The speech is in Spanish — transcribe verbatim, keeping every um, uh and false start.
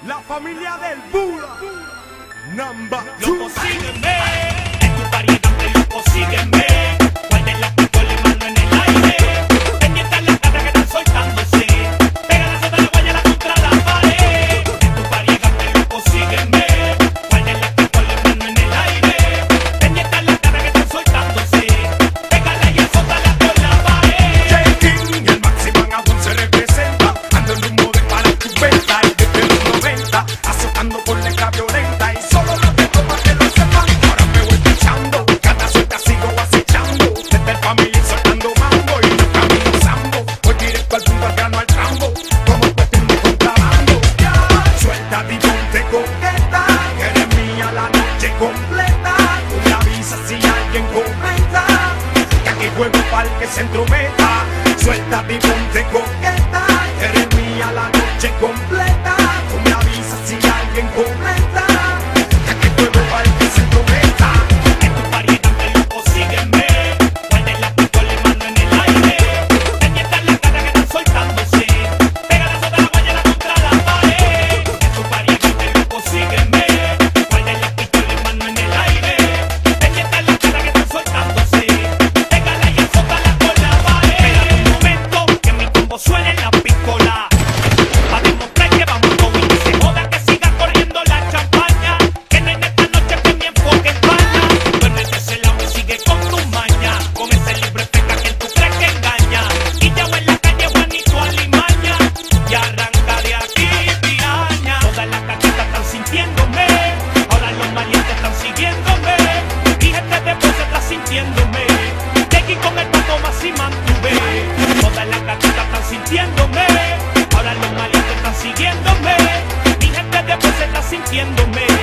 La familia del Bula. Number two. Loco, sígueme. En tu variedad, loco, sígueme. Guarden la pistola y mano en el aire. Pendiente a la cara que están soltándose. Pega la soda, la guayala contra la pared. En tu variedad, loco, sígueme. Guarden la pistola y mano en el aire. Pendiente a la cara que están soltándose. Pégala y azótala con la pared. J-King, el máximo en Aguán se representa. Ando en rumbo de para tu venta. Y desde los noventa, azotando por letra violenta. Y solo no te tomas que lo sepan. Ahora me voy pichando, cada suelta sigo acechando. Desde el familia soltando mambo y yo camino sambo. Voy directo al punto, al grano, al trambo. Como cuestión de contrabando. Ya, suelta y ponte coqueta. Que eres mía la noche completa. Tú me avisas si alguien comenta. Que aquí juego pa'l que se entrometa. Suelta y ponte coqueta. Que eres mía la noche completa. Tú me avisas si alguien comenta. Que aquí juego pa'l que se entrometa. En tu variedad, loco, sígueme. Guarden la pistola y mano en el aire. Pendiente a la cara que están soltándose. Pega la soda, la guayala contra la pared. En tu variedad, loco, sígueme. Guarden la pistola y mano en el aire. Pendiente a la cara que están soltándose. Pégala y azótala con la pared. Espérate un momento que mi combo suene la pistola. Pa' demostrar que vamos con y que se joda que siga corriendo la champaña. Que no en esta noche que mi enfoque España. Tú en ese lado y sigue con tu maña. Con ese libre pega que tú crees que engaña. Y ya en la calle Juanito Alimaña. Y arranca de aquí, piraña. Todas las caquitas están sintiéndome. Ahora los malientes están siguiéndome. Y gente después se está sintiéndome. De aquí con el pato más y mantuve. Todas las caquitas están sintiéndome. Ahora los malientes están siguiéndome. Mi gente después se está sintiéndome.